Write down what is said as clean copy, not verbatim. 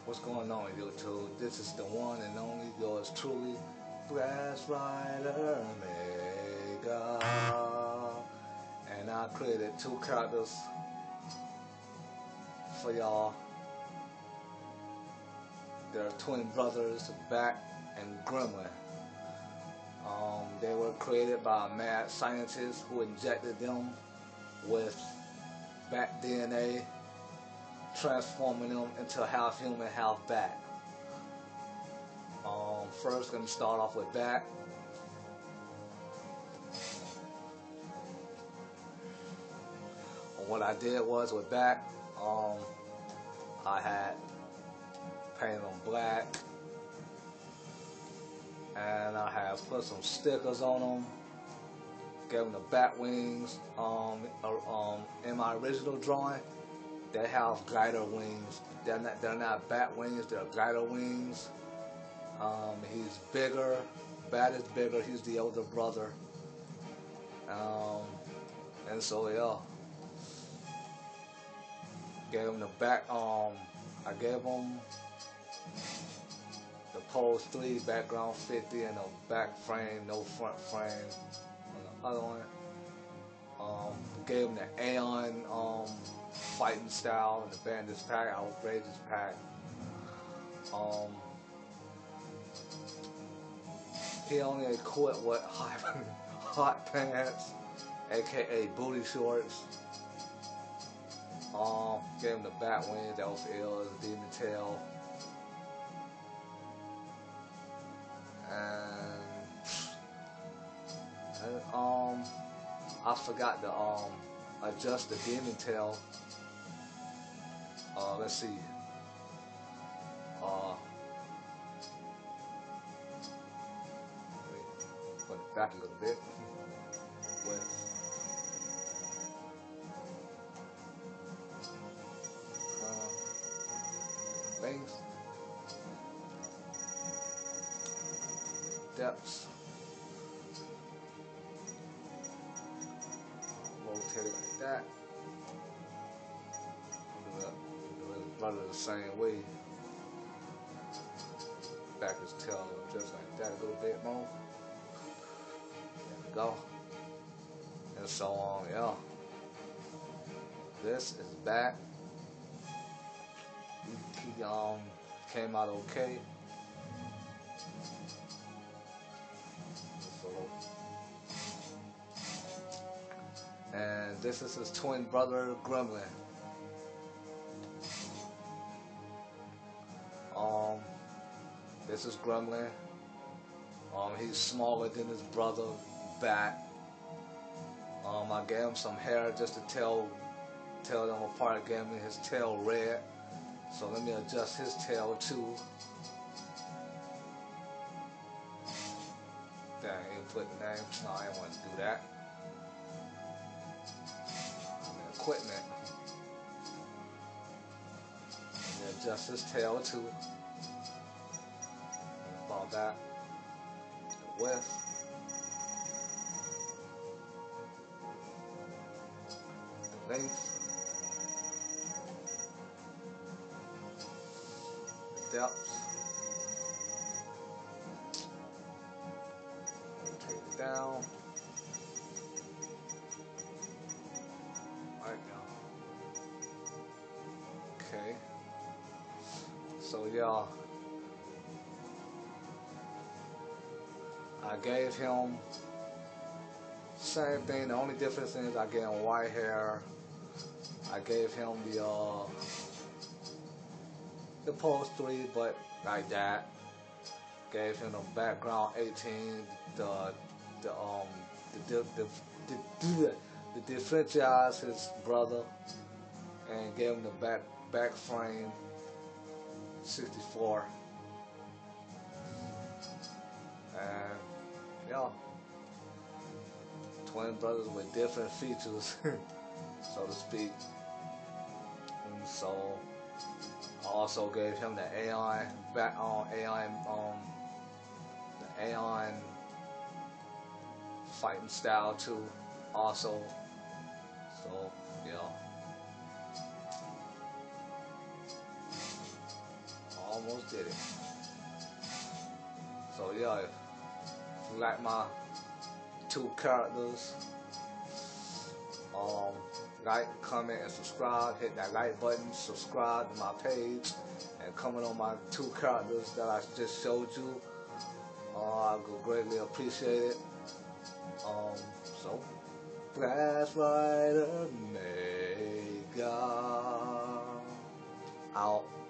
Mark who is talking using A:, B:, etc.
A: What's going on, YouTube? This is the one and only yours truly, Grass Rider Mega. And I created two characters for y'all. They're twin brothers, Bat and Gremlin. They were created by a mad scientist who injected them with bat DNA, transforming them into half human, half bat. First, gonna start off with Bat. What I did was with Bat, I had painted them black, and I had put some stickers on them. Gave them the bat wings. In my original drawing, they have glider wings. They're not bat wings. They're glider wings. He's bigger. Bat is bigger. He's the older brother. And so yeah, gave him the back. I gave him the pose 3 background 50 and the back frame, no front frame on the other one. Gave him the Aeon fighting style and the bandage pack, outrageous pack. He only equipped with hot pants, aka booty shorts. Gave him the bat wings, that was ill, the demon tail. And I forgot to adjust the demon tail. Let's see. Put it back a little bit. With length, depths, rotate it like that. Do it run it the same way. Back his tail just like that a little bit more. There we go. And so on, yeah. This is back. He came out okay. And this is his twin brother Gremlin. This is Gremlin. He's smaller than his brother Bat. I gave him some hair just to tell them apart. I gave him his tail red. So let me adjust his tail too. Dang, I ain't put the name. No, I didn't want to do that. Equipment. Let me adjust his tail too. About that. The width. The length. Depths. Rotate it down. Right now. Okay. So y'all, I gave him same thing. The only difference is I gave him white hair. I gave him the pose 3, but like that. Gave him the background 18, the differentialize his brother, and gave him the back frame 64. And yeah, twin brothers with different features, so to speak. And so I also gave him the Aeon the Aeon fighting style too, also. So yeah. almost did it. So yeah, if you like my two characters, like, comment, and subscribe. Hit that like button, subscribe to my page, and comment on my two characters that I just showed you. I would greatly appreciate it. So, Flash Rider Mega out.